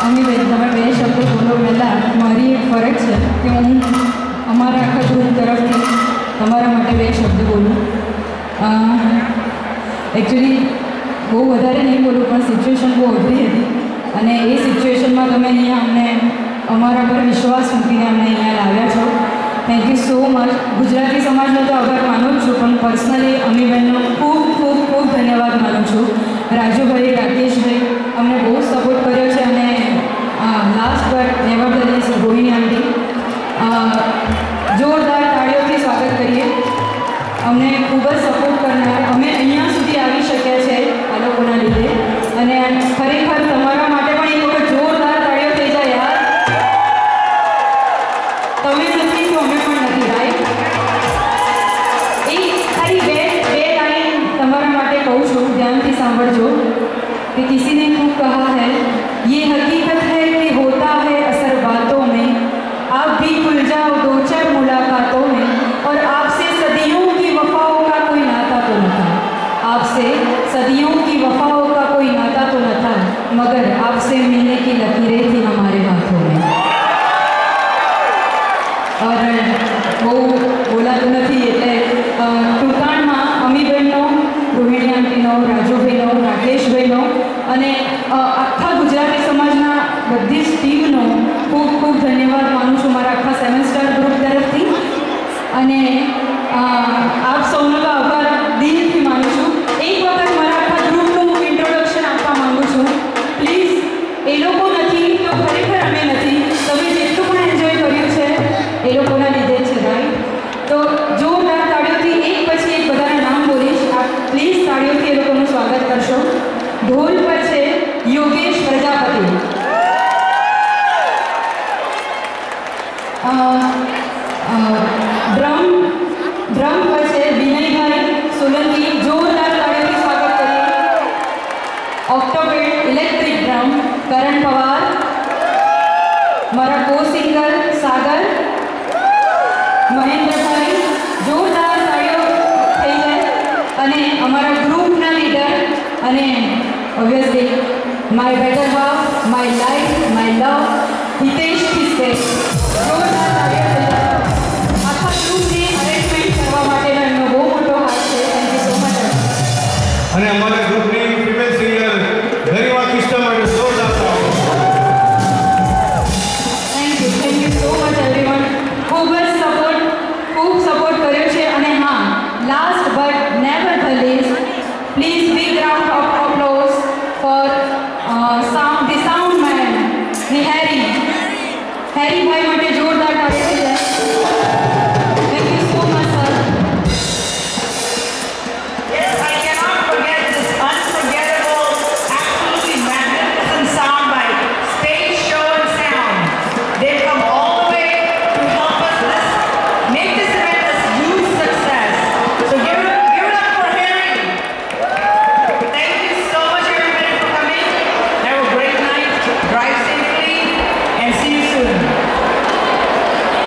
અમીબેન, તમે બે શબ્દો બોલો પહેલાં મારી એક ફરજ છે કે હું અમારા આખા ગ્રુપ તરફથી તમારા માટે બે શબ્દ બોલું. એકચ્યુઅલી બહુ વધારે નહીં બોલું, પણ સિચ્યુએશન બહુ અઘરી હતી અને એ સિચ્યુએશનમાં તમે અહીંયા અમને અમારા પર વિશ્વાસ મૂકીને અમને અહીંયા લાવ્યા છો. Thank you so much. Gujarati સમાજનો તો આભાર માનું જ છું, પણ પર્સનલી અમીબેનનો ખૂબ ખૂબ ખૂબ ધન્યવાદ માનું છું. રાજુભાઈ, રાકેશભાઈ અમને બહુ સપોર્ટ કર્યો છે અને last but never the least Rohini aunty, જોરદાર તાળીઓથી સ્વાગત કરીએ. અમને ખૂબ જ સપોર્ટ કરનાર, અમે અહીંયા સુધી આવી શક્યા છે આ લોકોના લીધે અને ખરેખર તમારા માટે પણ એક વખત જોરદાર તાળીઓ થઈ જાય યાર. તમે નથી તો અમે પણ નથી, રાઈટ? એ ખાલી બે લાઈન તમારા માટે કહું છું, ધ્યાનથી સાંભળજો कि किसी ने खूब कहा है, ये हकीकत है कि होता है असर बातों में, आप भी खुल जाओ दो चार मुलाकातों में, और आपसे सदियों की वफाओं का कोई नाता तो न था, आपसे सदियों की वफाओं का कोई नाता तो न था, मगर आपसे मिलने की लकीरें थी हमारे हाथों में. और वो बोला तो नहीं એટલે ટૂંકાણમાં અમીબેનનો, રોહિણી આંટીનો, રાજુભાઈનો, રાકેશભાઈનો અને આખા ગુજરાતી સમાજના બધી જ ટીમનો ખૂબ ખૂબ ધન્યવાદ માનું છું મારા આખા 7 સ્ટાર ગ્રુપ તરફથી. અને આપ સૌનો તો આભાર દિલથી માનું છું. એક વખત મારા આખા ગ્રુપનું ઇન્ટ્રોડક્શન આપવા માગું છું. પ્લીઝ, એ લોકો નથી તો ખરેખર અમે નથી. તમે જેટલું પણ એન્જોય કર્યું છે એ લોકોના લીધે છે, રાઈટ? તો જોરદાર તાળીઓથી એક પછી એક બધાના નામ બોલીશ. આપ પ્લીઝ તાળીઓથી એ લોકોનું સ્વાગત કરશો. ઢોલ પર છે યોગેશ પ્રજાપતિ, ડ્રમ પર છે વિનયભાઈ સોલંકી. જોરદાર તાળીઓથી સ્વાગત કરીએ. Octapad electric drum Karan Pawar, મારા કો સિંગર સાગર, મહેન્દ્રભાઈ. જોરદાર તાળીઓ થઈ જાય. અને અમારા ગ્રુપના લીડર અને ઓબ્વિયસલી માય બેટર હાફ